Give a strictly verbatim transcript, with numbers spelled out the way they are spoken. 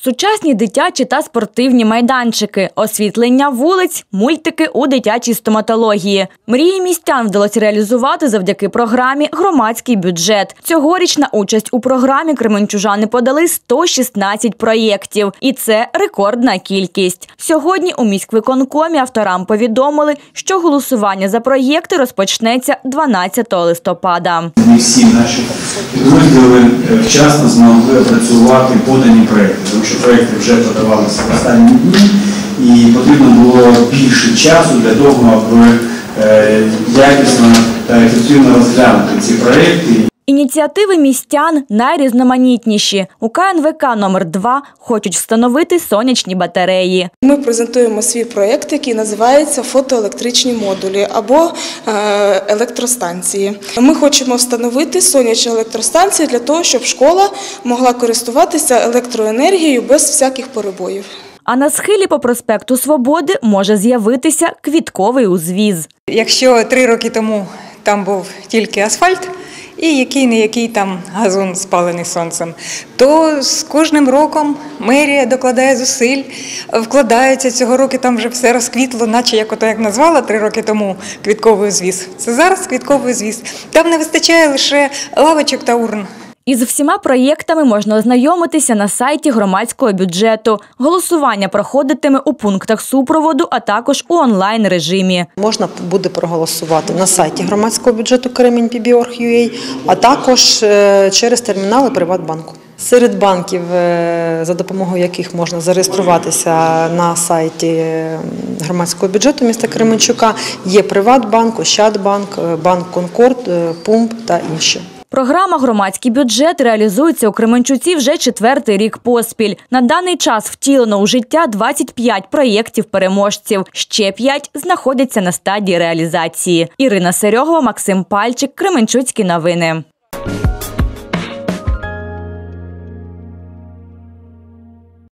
Сучасні дитячі та спортивні майданчики, освітлення вулиць, мультики у дитячій стоматології. Мрії містян вдалося реалізувати завдяки програмі «Громадський бюджет». Цьогоріч на участь у програмі кременчужани подали сто шістнадцять проєктів. І це рекордна кількість. Сьогодні у міськвиконкомі авторам повідомили, що голосування за проєкти розпочнеться дванадцятого листопада. Не всі наші підрозділи вчасно змогли опрацювати подані проєкти, тому що проєкти вже подавалися в останні дні і потрібно було більше часу для того, аби якісно та ефективно розглянути ці проєкти. Ініціативи містян найрізноманітніші. У ка ен ве ка номер два хочуть встановити сонячні батареї. Ми презентуємо свій проєкт, який називається «Фотоелектричні модулі» або електростанції. Ми хочемо встановити сонячні електростанції для того, щоб школа могла користуватися електроенергією без всяких перебоїв. А на схилі по проспекту Свободи може з'явитися квітковий узвіз. Якщо три роки тому там був тільки асфальт, і який-не-який там газон спалений сонцем, то з кожним роком мерія докладає зусиль, вкладається. Цього року там вже все розквітло, наче як ото як назвала три роки тому квітковий узвіз. Це зараз квітковий узвіз. Там не вистачає лише лавочок та урн. Із всіма проєктами можна ознайомитися на сайті громадського бюджету. Голосування проходитиме у пунктах супроводу, а також у онлайн-режимі. Можна буде проголосувати на сайті громадського бюджету кремінь пі бі точка орг точка ю а, а також через термінали Приватбанку. Серед банків, за допомогою яких можна зареєструватися на сайті громадського бюджету міста Кременчука, є Приватбанк, Ощадбанк, Банк Конкорд, Пумп та інші. Програма «Громадський бюджет» реалізується у Кременчуці вже четвертий рік поспіль. На даний час втілено у життя двадцять п'ять проєктів-переможців. Ще п'ять знаходяться на стадії реалізації. Ірина Серьогова, Максим Пальчик, Кременчуцькі новини.